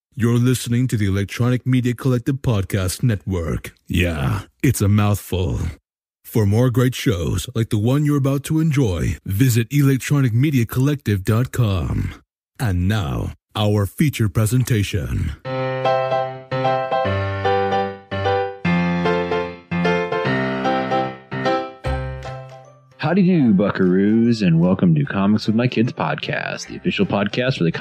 You're listening to the Electronic Media Collective Podcast Network. Yeah, it's a mouthful. For more great shows like the one you're about to enjoy, visit electronicmediacollective.com. And now, our feature presentation. Howdy do, buckaroos, and welcome to Comics with My Kids podcast, the official podcast for the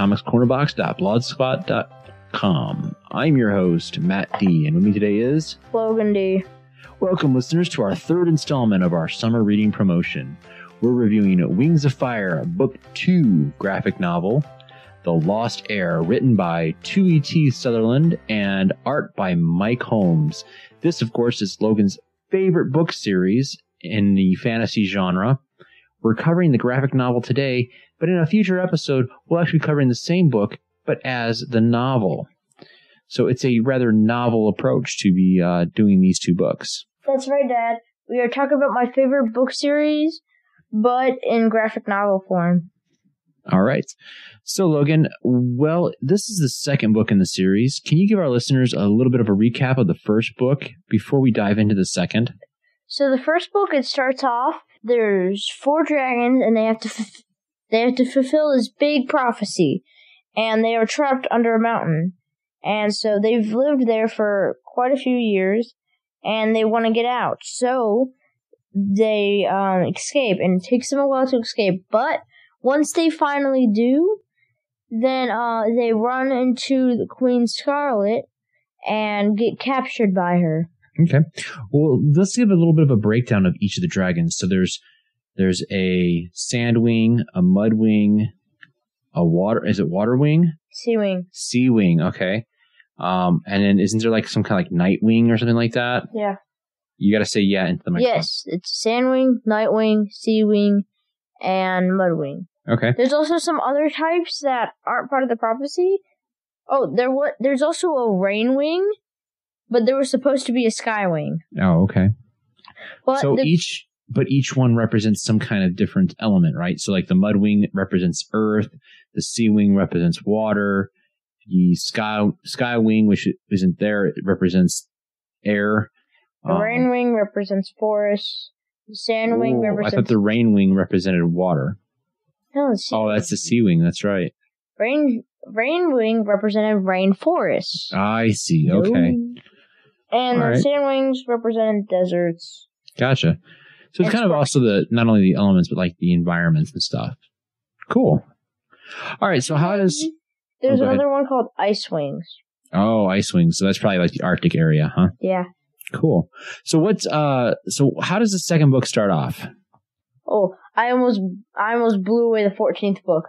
comicscornerbox.blogspot.com. I'm your host, Matt D, and with me today is Logan D. Welcome, listeners, to our third installment of our summer reading promotion. We're reviewing Wings of Fire, Book 2 graphic novel, The Lost Heir, written by 2E.T. Sutherland and art by Mike Holmes. This, of course, is Logan's favorite book series in the fantasy genre. We're covering the graphic novel today, but in a future episode, we'll actually be covering the same book, but as the novel. So it's a rather novel approach to be doing these two books. That's right, Dad. We are talking about my favorite book series, but in graphic novel form. All right. So, Logan, well, this is the second book in the series. Can you give our listeners a little bit of a recap of the first book before we dive into the second? So the first book, it starts off, there's 4 dragons, and they have to fulfill this big prophecy, and they are trapped under a mountain. And so they've lived there for quite a few years, and they want to get out. So they escape, and it takes them a while to escape. But once they finally do, then they run into the Queen Scarlet and get captured by her. Okay. Well, let's give a little bit of a breakdown of each of the dragons. So there's a Sandwing, a Mudwing, is it Waterwing? Seawing. Seawing, okay. And then isn't there like some kind of like Nightwing or something like that? Yeah. You got to say yeah into the microphone. Yes, it's Sandwing, Nightwing, Seawing, and Mudwing. Okay. There's also some other types that aren't part of the prophecy. Oh, there's also a Rainwing, but there was supposed to be a Skywing. Oh, okay. But so each one represents some kind of different element, right? So like the Mudwing represents earth, the Seawing represents water, the Skywing, which isn't there, it represents air. The Rainwing represents forest. The Sandwing represents... I thought the Rainwing represented water. No, that's the Seawing, that's right. Rainwing represented rainforest. I see, okay. And the Sandwings represented deserts. Gotcha. So it's kind of also not only the elements, but like the environments and stuff. Cool. All right, so how does... There's another one called Icewings. Oh, Icewings. So that's probably like the Arctic area, huh? Yeah. Cool. So so how does the second book start off? Oh, I almost blew away the 14th book.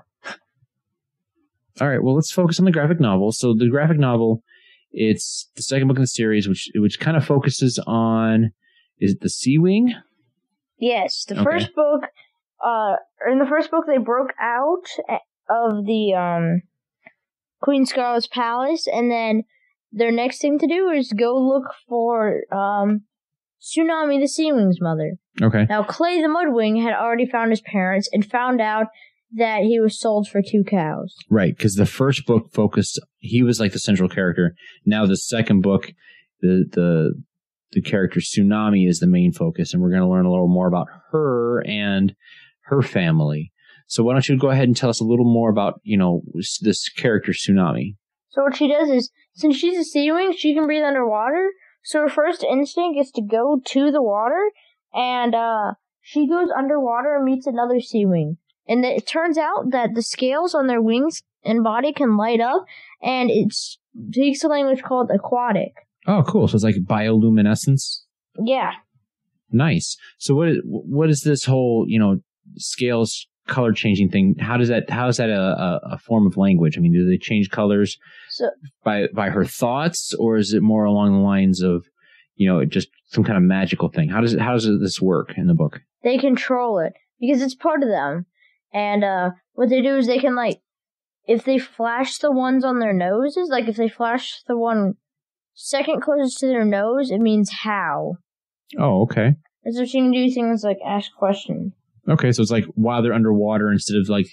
All right, well, let's focus on the graphic novel. So the graphic novel, it's the second book in the series, which kind of focuses on, is it the Seawing? Yes, the first book, in the first book, they broke out of the Queen Scarlet's palace, and then their next thing to do is go look for Tsunami, the Seawing's mother. Okay. Now, Clay the Mudwing had already found his parents and found out that he was sold for 2 cows. Right, because the first book he was like the central character. Now the second book, the character Tsunami is the main focus, and we're going to learn a little more about her and her family. So why don't you go ahead and tell us a little more about, this character Tsunami. So what she does is, since she's a Seawing, she can breathe underwater, so her first instinct is to go to the water, and she goes underwater and meets another Seawing. And it turns out that the scales on their wings and body can light up, and it speaks a language called aquatic. Oh, cool. So it's like bioluminescence? Yeah. Nice. So what is this whole, scales color changing thing? How is that a form of language? I mean, do they change colors by her thoughts, or is it more along the lines of, just some kind of magical thing? How does this work in the book? They control it because it's part of them. And what they do is they can, if they flash the ones on their noses, if they flash the one second closest to their nose, it means how. Oh, okay. And so she can do things like ask questions. Okay, so it's like while they're underwater, instead of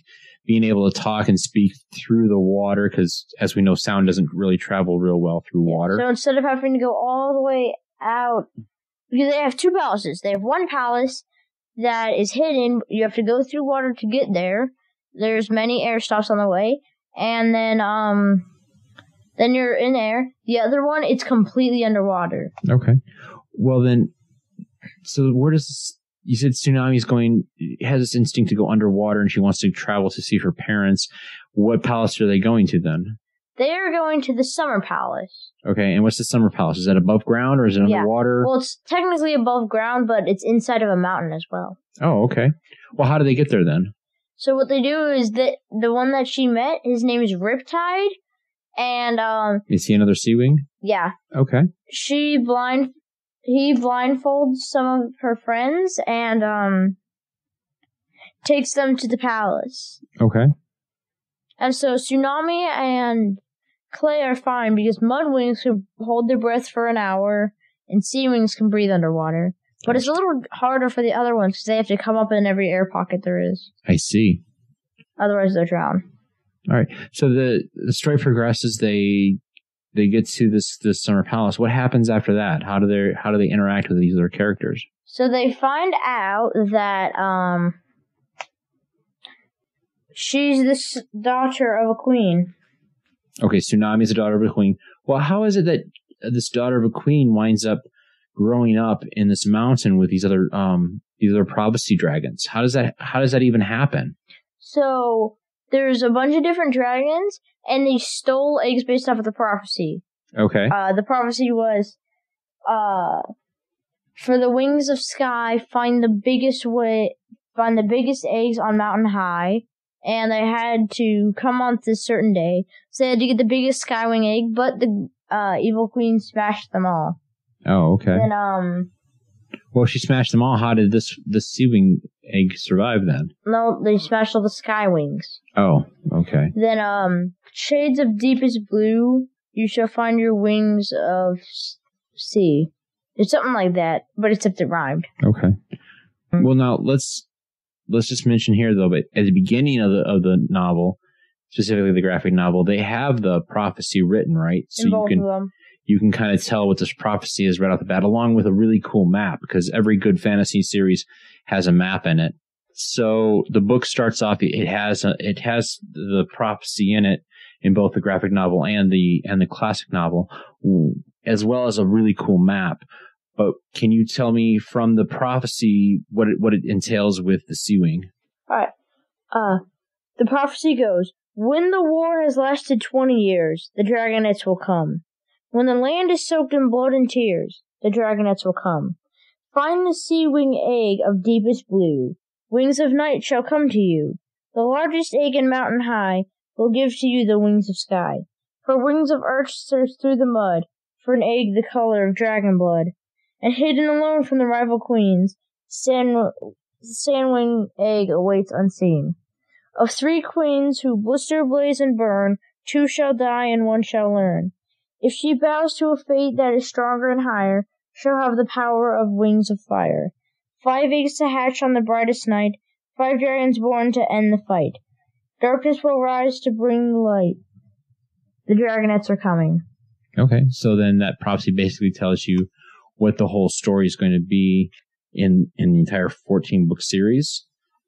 being able to talk and speak through the water, because as we know, sound doesn't really travel real well through water. So instead of having to go all the way out, because they have 2 palaces. They have one palace that is hidden. You have to go through water to get there. There's many air stops on the way. And then you're in air. The other one, it's completely underwater. Okay. Well then, so where does, you said Tsunami's has this instinct to go underwater and she wants to travel to see her parents. What palace are they going to then? They are going to the Summer Palace. Okay, and what's the Summer Palace? Is that above ground or is it underwater? Well, it's technically above ground, but it's inside of a mountain as well. Oh, okay. Well, how do they get there then? So what they do is that the one that she met, his name is Riptide, and Is he another Seawing? Yeah. Okay. He blindfolds some of her friends and takes them to the palace. Okay. And so Tsunami and Clay are fine because Mudwings can hold their breath for an hour and Seawings can breathe underwater. But it's a little harder for the other ones because they have to come up in every air pocket there is. I see. Otherwise they'll drown. All right. So the story progresses. They get to this Summer Palace. What happens after that? How do they interact with these other characters? So they find out that she's the daughter of a queen. Okay, Tsunami's the daughter of a queen. Well, how is it that this daughter of a queen winds up growing up in this mountain with these other prophecy dragons? How does that even happen? So there's a bunch of different dragons, and they stole eggs based off of the prophecy. Okay. The prophecy was, for the wings of sky, find the biggest eggs on mountain high, and they had to come on this certain day. So they had to get the biggest skywing egg, but the evil queen smashed them all. Oh, okay. Then well, she smashed them all. How did this Seawing egg survive then? No, they smashed all the sky wings. Oh, okay. Then shades of deepest blue, you shall find your wings of sea. It's something like that, but except it rhymed. Okay. Well, now let's just mention here though, but at the beginning of the novel, specifically the graphic novel, they have the prophecy written, right? So in both of them. You can kind of tell what this prophecy is right off the bat, along with a really cool map, because every good fantasy series has a map in it. So the book starts off, it has the prophecy in it in both the graphic novel and the classic novel, as well as a really cool map. But can you tell me from the prophecy what it entails with the Seawing? All right. The prophecy goes, when the war has lasted 20 years, the Dragonets will come. When the land is soaked in blood and tears, the Dragonets will come. Find the Seawing egg of deepest blue. Wings of night shall come to you. The largest egg in mountain high will give to you the wings of sky. For wings of earth search through the mud, for an egg the color of dragon blood. And hidden alone from the rival queens, Sandwing egg awaits unseen. Of 3 queens who blister, blaze, and burn, 2 shall die and 1 shall learn. If she bows to a fate that is stronger and higher, she'll have the power of wings of fire. 5 eggs to hatch on the brightest night, 5 dragons born to end the fight. Darkness will rise to bring the light. The Dragonets are coming. Okay, so then that prophecy basically tells you what the whole story is going to be in the entire 14-book series?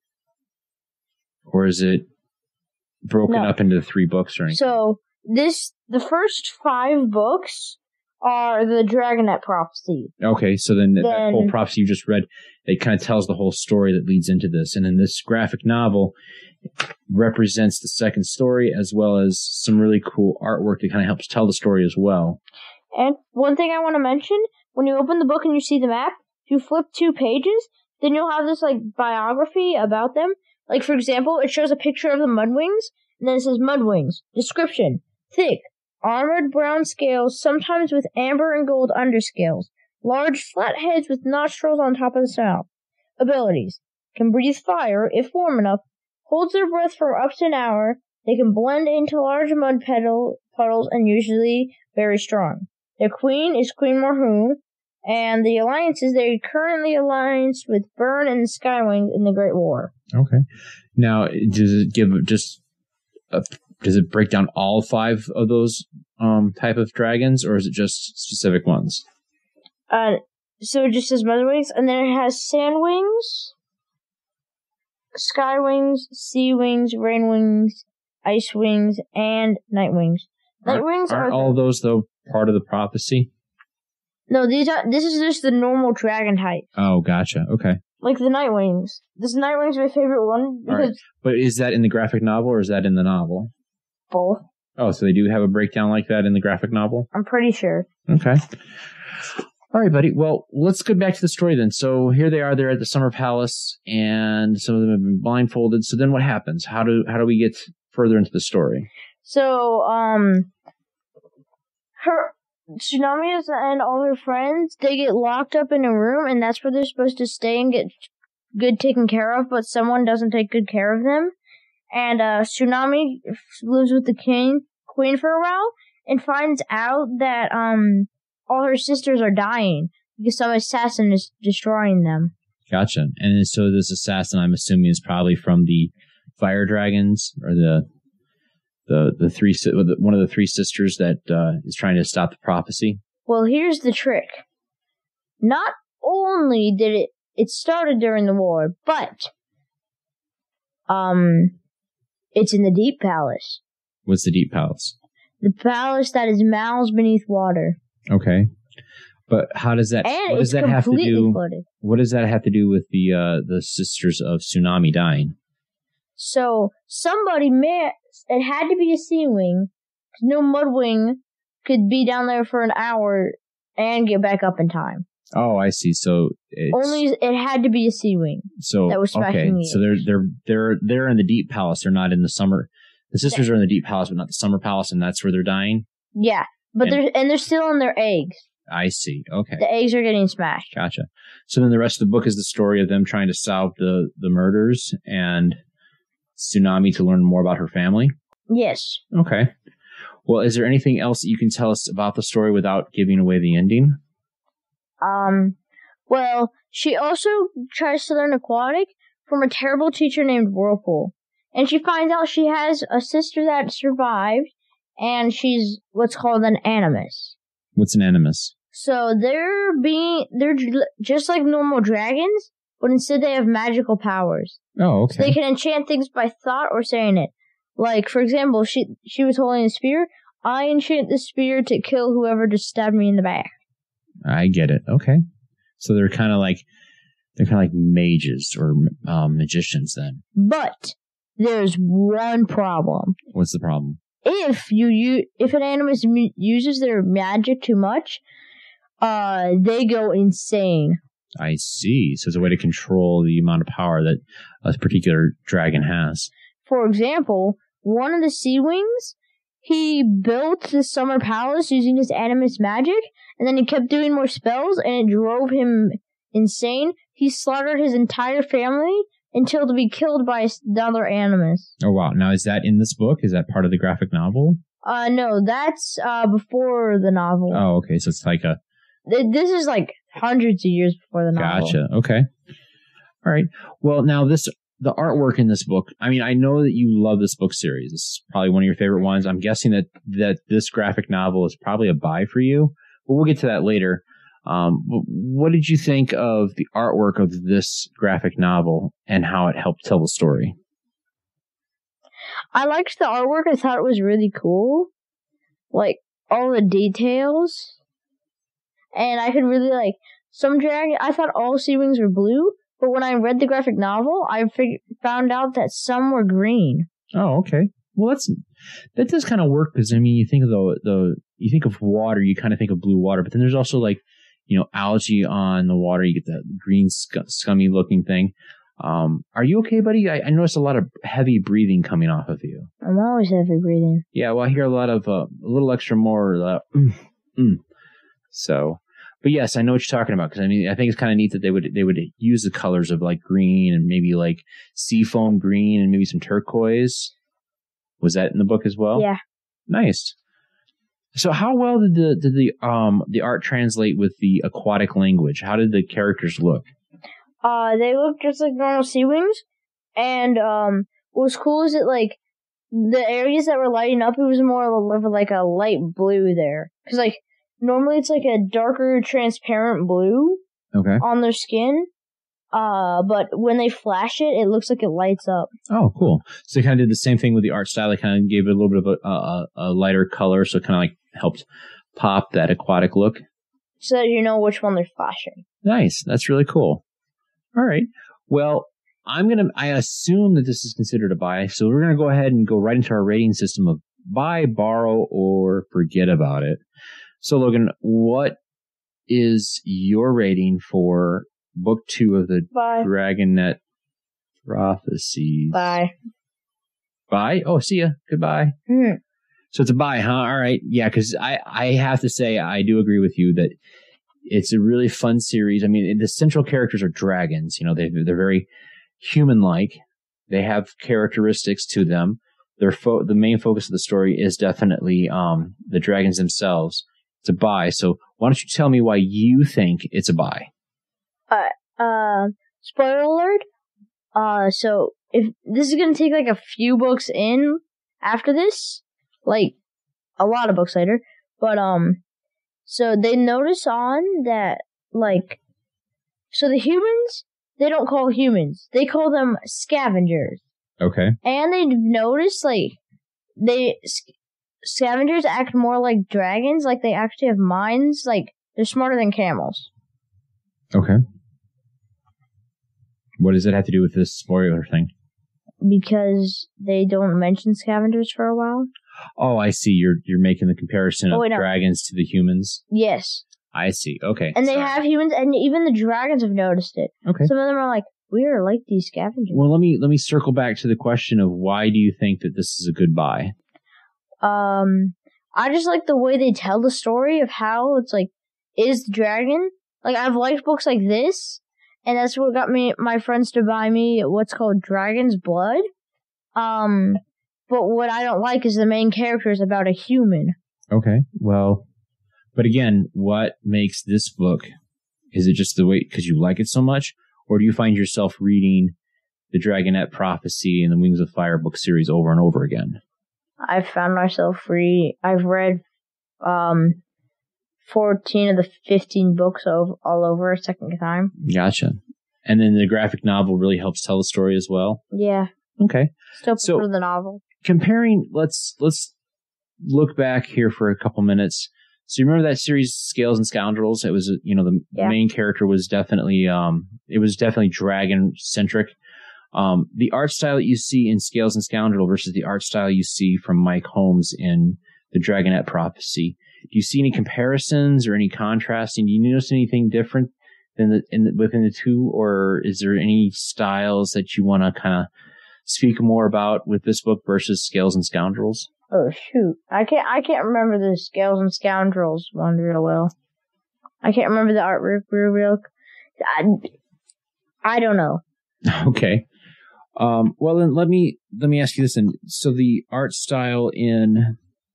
Or is it broken up into 3 books or anything? So, the first 5 books are the Dragonet Prophecy. Okay, so then that whole prophecy you just read, it kind of tells the whole story that leads into this. And then this graphic novel represents the second story, as well as some really cool artwork that kind of helps tell the story as well. And one thing I want to mention, when you open the book and you see the map, if you flip 2 pages, then you'll have this biography about them. Like, for example, it shows a picture of the Mudwings, and then it says Mudwings. Description: thick, armored brown scales, sometimes with amber and gold underscales. Large, flat heads with nostrils on top of the snout. Abilities: can breathe fire if warm enough, holds their breath for up to an hour, they can blend into large mud puddles, and usually very strong. Their queen is Queen Morhoon. And the alliances, they're currently allianced with Byrne and the Skywing in the Great War. Okay. Now, does it give does it break down all 5 of those type of dragons, or is it just specific ones? So it just says Mother Wings, and then it has Sand Wings, Sky Wings, Sea Wings, Rain Wings, Ice Wings, and Night Wings. Night Wings aren't all those, though, part of the prophecy? No, this is just the normal dragon type. Oh, gotcha. Okay. Like the Night Wings. This Night Wings is my favorite one because. Right. But is that in the graphic novel or is that in the novel? Both. Oh, so they do have a breakdown like that in the graphic novel? I'm pretty sure. Okay. All right, buddy. Well, let's get back to the story then. So here they are. They're at the Summer Palace, and some of them have been blindfolded. So then what happens? How do we get further into the story? So, Tsunami and all her friends, they get locked up in a room, and that's where they're supposed to stay and get good taken care of, but someone doesn't take good care of them. And Tsunami lives with the queen for a while, and finds out that all her sisters are dying because some assassin is destroying them. Gotcha. And so this assassin, I'm assuming, is probably from the fire dragons, or the three, one of the 3 sisters that is trying to stop the prophecy. Well, here's the trick. Not only did it started during the war, but it's in the Deep Palace. What's the Deep Palace? The palace that is miles beneath water. Okay. But how does that? And what does that have to do? Flooded. What does that have to do with the sisters of Tsunami dying? So it had to be a Seawing. No Mudwing could be down there for an hour and get back up in time. Oh, I see. So it had to be a Seawing. So that was okay. So they're in the Deep Palace. They're not in the Summer. The sisters are in the Deep Palace, but not the Summer Palace, and that's where they're dying. Yeah, but they're still in their eggs. I see. Okay. The eggs are getting smashed. Gotcha. So then the rest of the book is the story of them trying to solve the murders and Tsunami to learn more about her family? Yes. Okay. Well, is there anything else that you can tell us about the story without giving away the ending? Well, she also tries to learn aquatic from a terrible teacher named Whirlpool. And she finds out she has a sister that survived, and she's what's called an animus. What's an animus? So they're just like normal dragons, but instead they have magical powers. Oh, okay. So they can enchant things by thought or saying it. Like, for example, she was holding a spear. I enchant the spear to kill whoever just stabbed me in the back. I get it. Okay. So they're kind of like mages or magicians then. But there's one problem. What's the problem? If an animus uses their magic too much, they go insane. I see. So it's a way to control the amount of power that a particular dragon has. For example, one of the Seawings, he built the Summer Palace using his animus magic, and then he kept doing more spells, and it drove him insane. He slaughtered his entire family until to be killed by another animus. Oh, wow. Now, is that in this book? Is that part of the graphic novel? No, that's before the novel. Oh, okay. So it's like This is like hundreds of years before the novel. Gotcha. Okay. All right. Well, now the artwork in this book, I mean, I know that you love this book series. This is probably one of your favorite ones. I'm guessing that this graphic novel is probably a buy for you. But we'll get to that later. What did you think of the artwork of this graphic novel and how it helped tell the story? I liked the artwork. I thought it was really cool. Like, all the details. And I could really like some dragon. I thought all Seawings were blue, but when I read the graphic novel, I found out that some were green. Oh, okay. Well, that does kind of work because I mean, you think of you think of water, you kind of think of blue water, but then there's also like algae on the water. You get that green scummy looking thing. Are you okay, buddy? I noticed a lot of heavy breathing coming off of you. I'm always heavy breathing. Yeah, well, I hear a lot of a little extra more. So, but yes, I know what you're talking about because I mean, I think it's kind of neat that they would use the colors of like green and maybe like seafoam green and maybe some turquoise. Was that in the book as well? Yeah. Nice. So how well did the art translate with the aquatic language? How did the characters look? They look just like normal Seawings, and what was cool is that like the areas that were lighting up, it was more of like a light blue there, because like normally it's like a darker transparent blue on their skin. But when they flash it, it looks like it lights up. Oh, cool. So they kind of did the same thing with the art style. They kind of gave it a little bit of a lighter color, so it kind of like helped pop that aquatic look. So that you know which one they're flashing. Nice. That's really cool. All right. Well, I assume that this is considered a buy, so we're going to go ahead and go right into our rating system of buy, borrow, or forget about it. So, Logan, what is your rating for Book 2 of the Dragonet Prophecy? Bye. Bye? Oh, see ya. Goodbye. Mm. So it's a buy, huh? All right. Yeah, because I have to say I do agree with you that it's a really fun series. I mean, the central characters are dragons. You know, they're very human-like. They have characteristics to them. The main focus of the story is definitely the dragons themselves. It's a buy. So why don't you tell me why you think it's a buy? Spoiler alert. So if this is gonna take like a few books in after this, like a lot of books later, but so they notice on that like, so the humans, they don't call humans, they call them scavengers. Okay. And they notice like scavengers act more like dragons, like they actually have minds, like they're smarter than camels. Okay. What does it have to do with this spoiler thing? Because they don't mention scavengers for a while. Oh, I see. You're making the comparison of dragons to the humans. Yes. I see. Okay. And they have humans, and even the dragons have noticed it. Okay. Some of them are like, we are like these scavengers. Well, let me circle back to the question of why do you think that this is a good buy? I just like the way they tell the story of how it's like, is the dragon? Like, I've liked books like this, and that's what got my friends to buy me what's called Dragon's Blood. But what I don't like is the main character is about a human. Okay, well, but again, what makes this book? Is it just the way, because you like it so much? Or do you find yourself reading the Dragonet Prophecy and the Wings of Fire book series over and over again? I've found myself I've read 14 of the 15 books all over a second time. Gotcha. And then the graphic novel really helps tell the story as well? Yeah. Okay. Still prefer the novel. Comparing, let's look back here for a couple minutes. So you remember that series, Scales and Scoundrels? It was, the main character was definitely, dragon-centric. The art style that you see in Scales and Scoundrel versus the art style you see from Mike Holmes in the Dragonet Prophecy. Do you see any comparisons or any contrasting? Do you notice anything different within the two, or is there any styles that you want to kind of speak more about with this book versus Scales and Scoundrels? Oh shoot, I can't remember the Scales and Scoundrels one real well. I can't remember the artwork real. I don't know. Okay. Well then let me ask you this then. So the art style in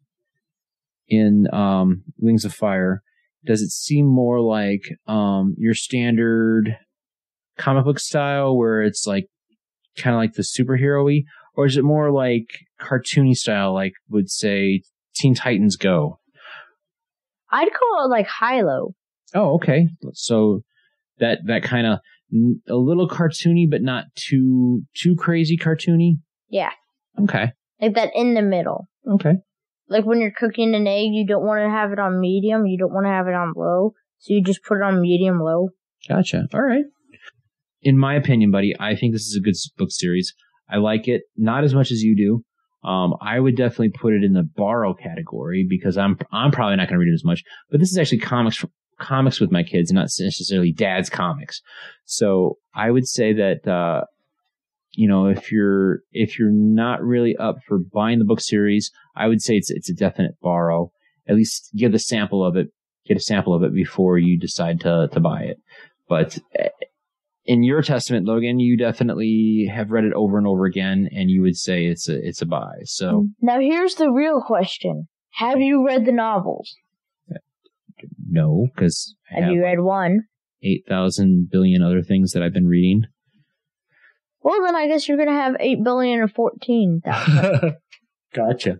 Wings of Fire, does it seem more like your standard comic book style where it's like kind of like the superhero-y, or is it more like cartoony style, like would say Teen Titans Go? I'd call it like high-low. Oh, okay. So that kind of a little cartoony, but not too crazy cartoony? Yeah. Okay. Like that in the middle. Okay. Like when you're cooking an egg, you don't want to have it on medium, you don't want to have it on low, so you just put it on medium-low. Gotcha. All right. In my opinion, buddy, I think this is a good book series. I like it, not as much as you do. I would definitely put it in the borrow category because I'm probably not going to read it as much. But this is actually comics with my kids, and not necessarily dad's comics. So I would say that if you're not really up for buying the book series, I would say it's a definite borrow. At least get a sample of it before you decide to buy it. But in your testament, Logan, you definitely have read it over and over again, and you would say it's a buy. So now here's the real question: Have you read the novels? No, because Have you read one? 8,000 billion other things that I've been reading. Well, then I guess you're going to have 8,014,000. Gotcha.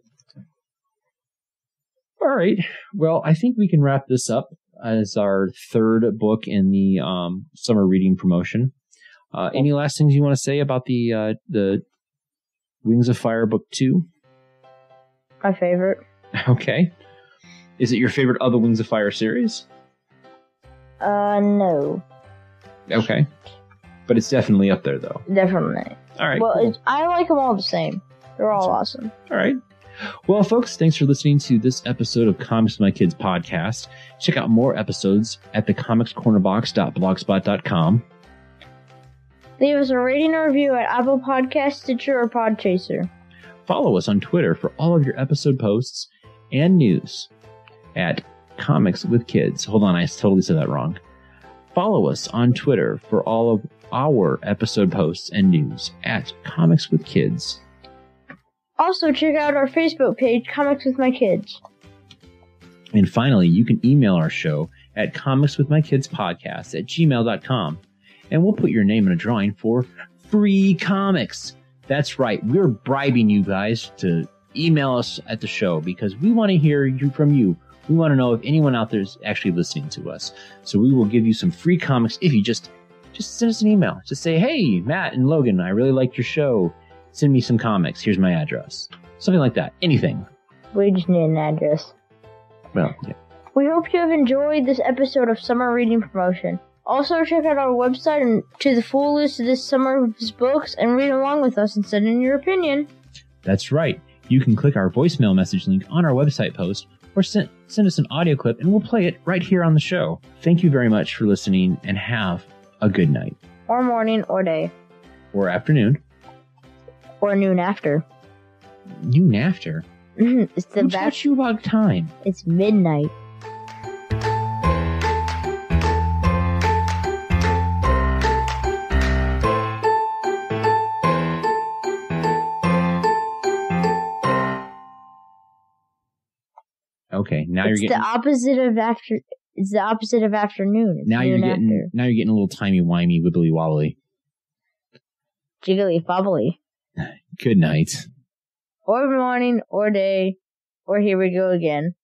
All right. Well, I think we can wrap this up as our third book in the summer reading promotion. Any last things you want to say about the Wings of Fire book 2? My favorite. Okay. Is it your favorite of the Wings of Fire series? No. Okay. But it's definitely up there, though. Definitely. All right. Well, cool. I like them all the same. They're all awesome. All right. Well, folks, thanks for listening to this episode of Comics with My Kids podcast. Check out more episodes at thecomicscornerbox.blogspot.com. Leave us a rating or review at Apple Podcasts, Stitcher, or Podchaser. Follow us on Twitter for all of your episode posts and news at Comics with Kids. Hold on, I totally said that wrong. Follow us on Twitter for all of our episode posts and news at Comics with Kids. Also, check out our Facebook page, Comics with My Kids. And finally, you can email our show at comicswithmykidspodcast@gmail.com. And we'll put your name in a drawing for free comics. That's right. We're bribing you guys to email us at the show because we want to hear from you. We want to know if anyone out there is actually listening to us. So we will give you some free comics if you just send us an email. Just say, hey, Matt and Logan, I really liked your show. Send me some comics. Here's my address. Something like that. Anything. We just need an address. Well, yeah. We hope you have enjoyed this episode of Summer Reading Promotion. Also, check out our website and to the full list of this summer's books and read along with us and send in your opinion. That's right. You can click our voicemail message link on our website post or send us an audio clip and we'll play it right here on the show. Thank you very much for listening and have a good night. Or morning or day. Or afternoon. Or noon after. Noon after? It's the Who taught you about time? It's midnight. Okay, now you're getting the opposite of after. It's the opposite of afternoon. It's now you're getting after. Now you're getting a little timey-wimey, wibbly-wobbly. Jiggly fobbly. Good night. Or morning, or day, or here we go again.